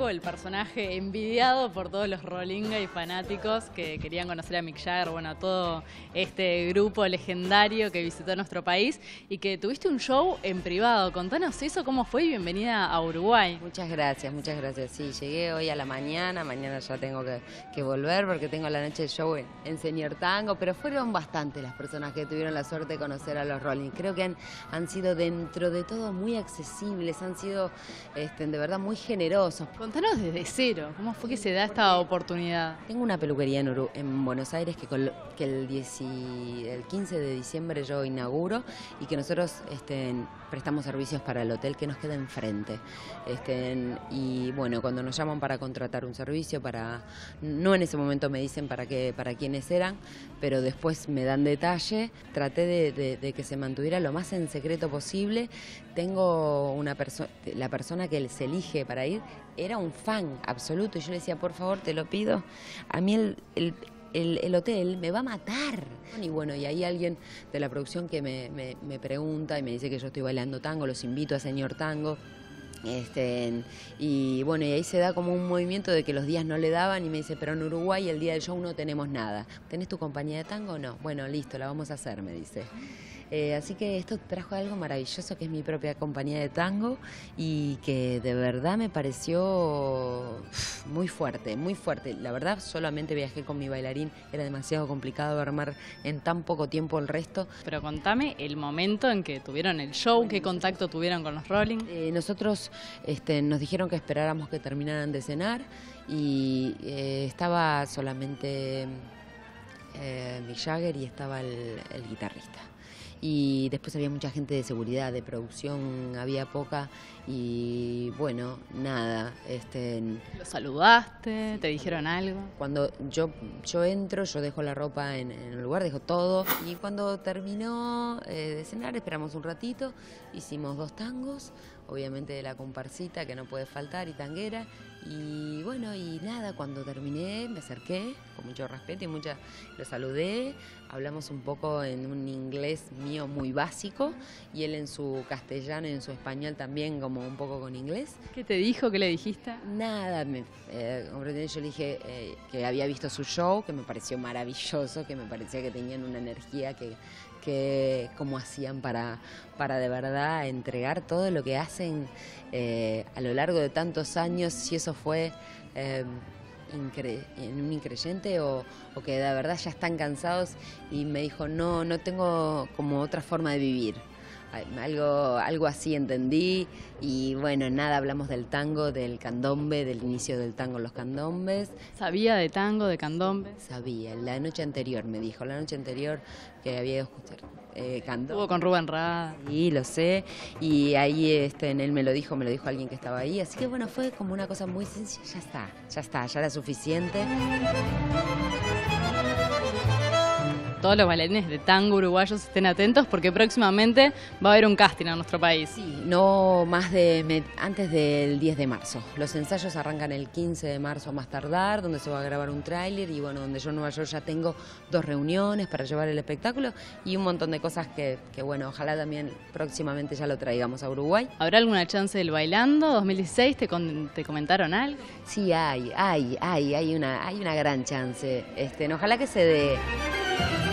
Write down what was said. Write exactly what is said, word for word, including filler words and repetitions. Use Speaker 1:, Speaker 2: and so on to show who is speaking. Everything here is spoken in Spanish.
Speaker 1: Tango, el personaje envidiado por todos los Rolinga y fanáticos que querían conocer a Mick Jagger, bueno, a todo este grupo legendario que visitó nuestro país y que tuviste un show en privado. Contanos eso, cómo fue y bienvenida a Uruguay.
Speaker 2: Muchas gracias, muchas gracias. Sí, llegué hoy a la mañana, mañana ya tengo que, que volver porque tengo la noche de show en, en Señor Tango, pero fueron bastantes las personas que tuvieron la suerte de conocer a los Rolling. Creo que han, han sido dentro de todo muy accesibles, han sido este, de verdad muy generosos.
Speaker 1: Contanos desde cero, ¿cómo fue que se da esta oportunidad?
Speaker 2: Tengo una peluquería en, Uru en Buenos Aires que, col que el, diez el quince de diciembre yo inauguro y que nosotros este, prestamos servicios para el hotel que nos queda enfrente. Este, y bueno, cuando nos llaman para contratar un servicio, para no en ese momento me dicen para qué, para quiénes eran, pero después me dan detalle. Traté de, de, de que se mantuviera lo más en secreto posible. Tengo una persona, la persona que se elige para ir era un fan absoluto y yo le decía, por favor, te lo pido. A mí el, el El, el hotel me va a matar. Y bueno, y hay alguien de la producción que me, me, me pregunta y me dice que yo estoy bailando tango, los invito a Señor Tango. Este, y bueno, y ahí se da como un movimiento de que los días no le daban y me dice, pero en Uruguay el día del show no tenemos nada. ¿Tenés tu compañía de tango o no? Bueno, listo, la vamos a hacer, me dice. Eh, así que esto trajo algo maravilloso que es mi propia compañía de tango y que de verdad me pareció muy fuerte, muy fuerte. La verdad solamente viajé con mi bailarín, era demasiado complicado armar en tan poco tiempo el resto.
Speaker 1: Pero contame el momento en que tuvieron el show, qué contacto tuvieron con los Rolling.
Speaker 2: Eh, nosotros este, nos dijeron que esperáramos que terminaran de cenar y eh, estaba solamente eh, Mick Jagger y estaba el, el guitarrista. Y después había mucha gente de seguridad, de producción, había poca y bueno, nada. Este,
Speaker 1: ¿Lo saludaste? ¿Te dijeron algo?
Speaker 2: Cuando yo, yo entro, yo dejo la ropa en, en el lugar, dejo todo y cuando terminó eh, de cenar esperamos un ratito, hicimos dos tangos, obviamente de la comparsita que no puede faltar y tanguera y bueno, y nada, cuando terminé me acerqué con mucho respeto y mucha, lo saludé, hablamos un poco en un inglés mío muy básico y él en su castellano y en su español también como un poco con inglés.
Speaker 1: ¿Qué te dijo? ¿Qué le dijiste?
Speaker 2: Nada, me, eh, yo le dije eh, que había visto su show, que me pareció maravilloso, que me parecía que tenían una energía que, que como hacían para, para de verdad entregar todo lo que hacen eh, a lo largo de tantos años, si eso fue eh, incre en un increyente o, o que de verdad ya están cansados y me dijo, no, no tengo como otra forma de vivir. Algo, algo así entendí y bueno, nada, hablamos del tango, del candombe, del inicio del tango en los candombes.
Speaker 1: ¿Sabía de tango, de candombe?
Speaker 2: Sabía, la noche anterior me dijo, la noche anterior que había ido a escuchar eh, candombe.
Speaker 1: Estuvo con Rubén Rada.
Speaker 2: Sí, lo sé, y ahí este, en él me lo dijo, me lo dijo alguien que estaba ahí, así que bueno, fue como una cosa muy sencilla, ya está, ya está, ya era suficiente.
Speaker 1: Todos los bailarines de tango uruguayos estén atentos porque próximamente va a haber un casting en nuestro país.
Speaker 2: Sí, no más de antes del diez de marzo. Los ensayos arrancan el quince de marzo a más tardar, donde se va a grabar un tráiler y bueno, donde yo en Nueva York ya tengo dos reuniones para llevar el espectáculo y un montón de cosas que, que bueno, ojalá también próximamente ya lo traigamos a Uruguay.
Speaker 1: ¿Habrá alguna chance del Bailando dos mil dieciséis? ¿Te, con, te comentaron algo?
Speaker 2: Sí, hay, hay, hay, hay una, hay una gran chance. Este, ojalá que se dé.